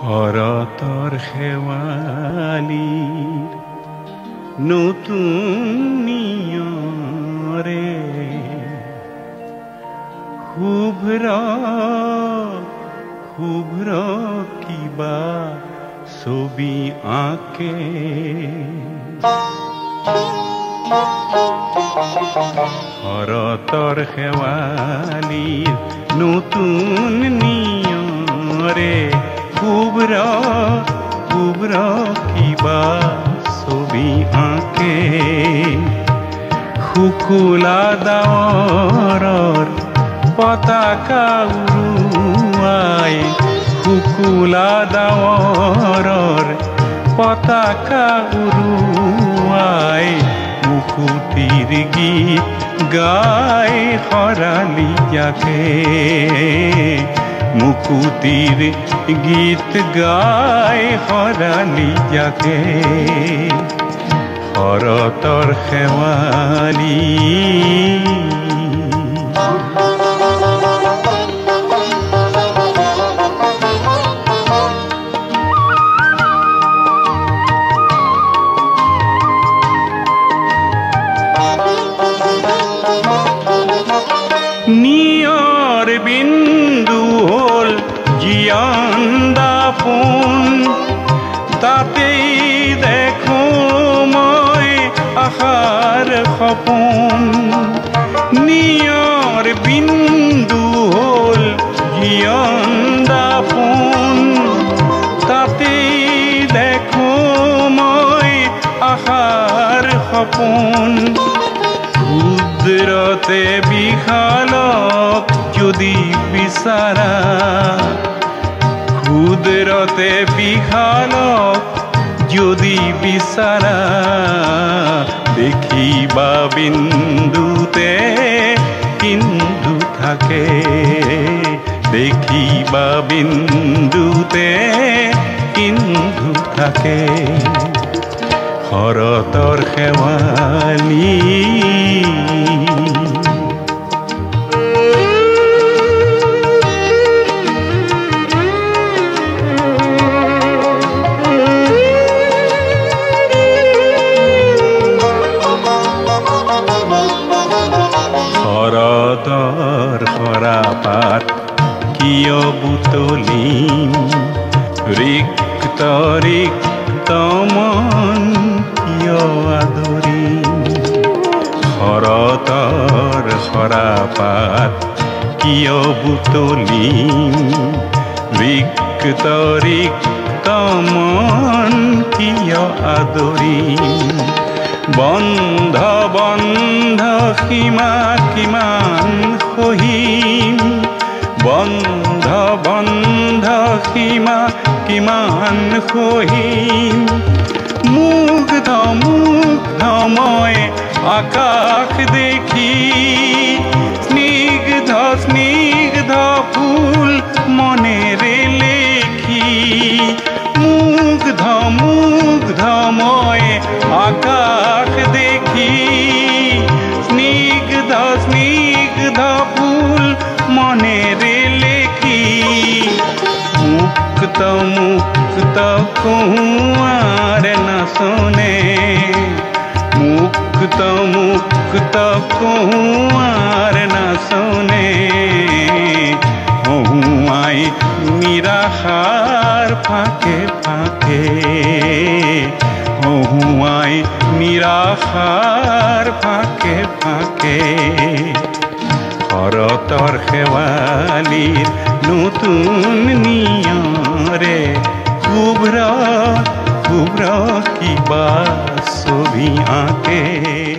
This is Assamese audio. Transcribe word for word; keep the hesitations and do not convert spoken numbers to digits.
শৰতৰ শেৱালীৰ নতুন নিয়ৰে শুভ্ৰ শুভ্ৰ কিবা ছবি আঁকে শৰতৰ শেৱালীৰ নতুন নিয়ৰে শুভ্ৰ শুভ্ৰ কিবা ছবি আঁকে শুকুলা ডাৱৰৰ পতাকা উৰুৱাই শুকুলা ডাৱৰৰ পতাকা উৰুৱাই মুকুতিৰ গীত গাই খৰালি যাকে মুকুতিৰ গীত গাই খৰালি যাকে শৰতৰ শেৱালী নিয়ৰ বিন্দু হ'ল জীয়ান দাপোন তাতেই দেখো মই আশাৰ সপোন নিয়ৰ বিন্দু হ'ল জীয়ান দাপোন তাতেই দেখো মই আশাৰ সপোন ক্ষুদ্ৰতে বিশালক যদি বিচাৰা ক্ষুদ্ৰতে বিশালক যদি বিচাৰা দেখিবা বিন্দুতে কিন্তু থাকে দেখিবা বিন্দুতে কিন্তু থাকে শৰতৰ শেৱালী শৰতৰ সৰাপাত কিয় বুটলিম ৰিক্ত ৰিক্ত মন কিয় আদৰিম শৰতৰ সৰাপাত কিয় বুটলিম ৰিক্ত ৰিক্ত মন কিয় আদৰিম বন্ধ বন্ধ সীমা কিমান সহিম বন্ধ বন্ধ সীমা কিমান সহিম মুগ্ধ মুগ্ধ মই আকাশ দেখি স্নিগ্ধ স্নিগ্ধ ফুল মনেৰে লেখি মুগ্ধ মুগ্ধ মই আকাশ দেখি স্নিগ্ধ স্নিগ্ধ ফুল মনেৰে লেখি মুক্ত মুক্ত কুঁৱাৰ নাচনে মুক্ত মুক্ত কুঁৱাৰ নাচনে হুমাই নিৰাশাৰ ফাঁকে ফাঁকে হুমাই নিৰাশাৰ ফাঁকে ফাঁকে শৰতৰ শেৱালীৰ নতুন নিয়ৰে শুভ্ৰ শুভ্ৰ কিবা ছবি আঁকে